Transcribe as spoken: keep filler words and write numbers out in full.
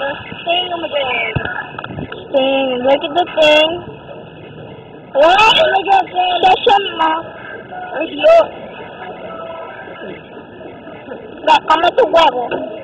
The thing on the ground. Thing, look at the thing. Wait, look at the thing. That's something. Ay, Dios. Va, come tu huevo.